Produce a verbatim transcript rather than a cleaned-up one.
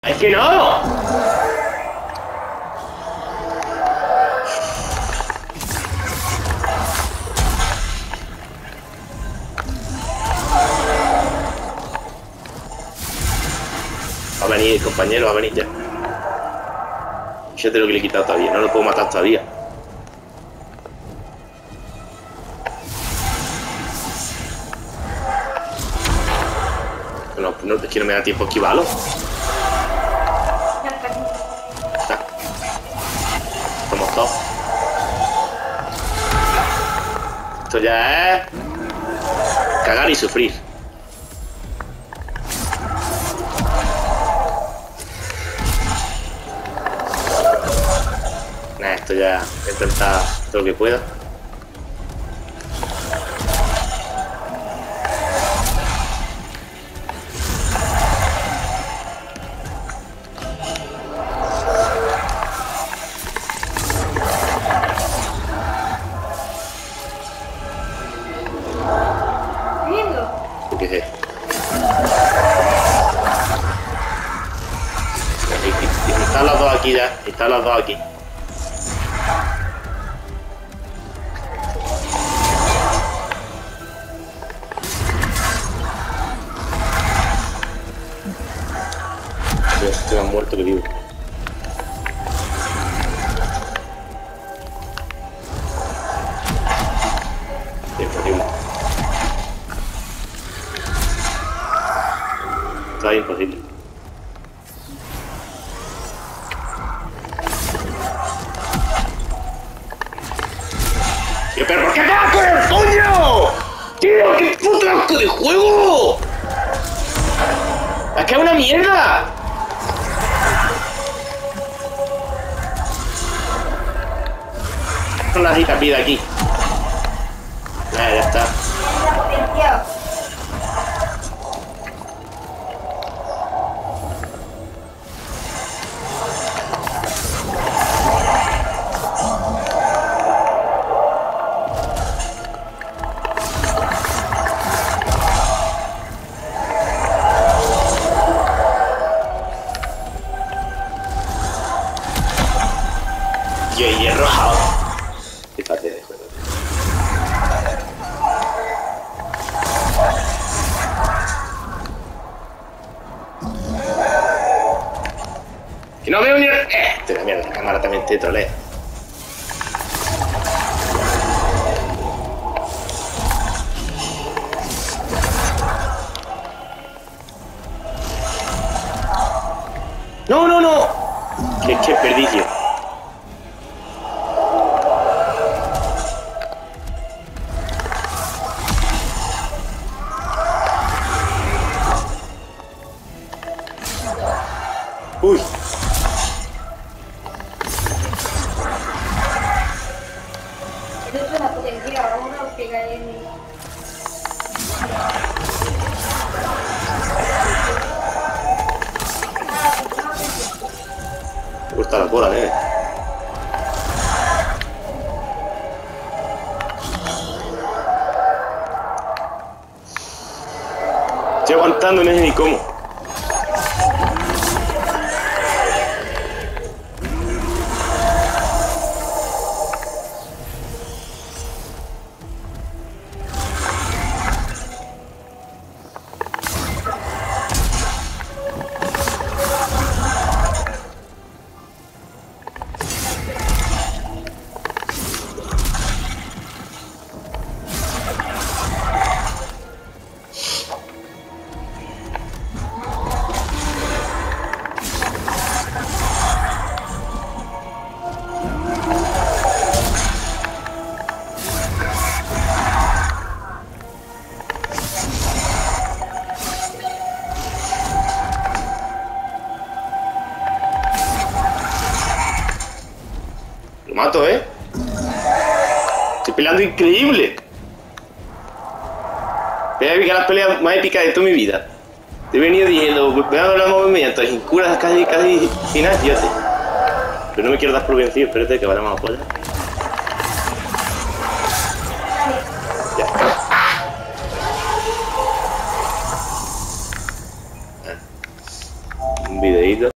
¡Es que no! Va a venir, compañero, va a venir ya. Fíjate lo que le he quitado todavía. No lo puedo matar todavía. No, no, es que no me da tiempo a esquivarlo. Está. Somos todos. Esto ya es cagar y sufrir. Nah, esto ya he intentado todo lo que pueda. ¿Qué es esto? Están los dos aquí ya. Están los dos aquí. Estoy más muerto que vivo. Imposible. Está imposible. ¿Pero por qué te vas con el coño? ¡Tío, qué puto asco de juego! ¡Es que es una mierda! Son las citas vida aquí. Ah, ya está. Y el hierro. Fíjate de juego. Y no veo ni... Eh, te la mierda, la cámara también te trolea. No, no, no. Qué, qué perdicio. Uy. Esto es una potencia, ahora uno pega en... Me gusta la cola, nene. Estoy aguantando, no sé ni cómo. Lo mato, ¿eh? Estoy peleando increíble. Voy a picar las peleas más épicas de toda mi vida. Te he venido diciendo, voy a ver los movimientos, sin curas casi, casi sin fíjate. Pero no me quiero dar por vencido, espérate que vayamos a polla. Ya está. Un videíto.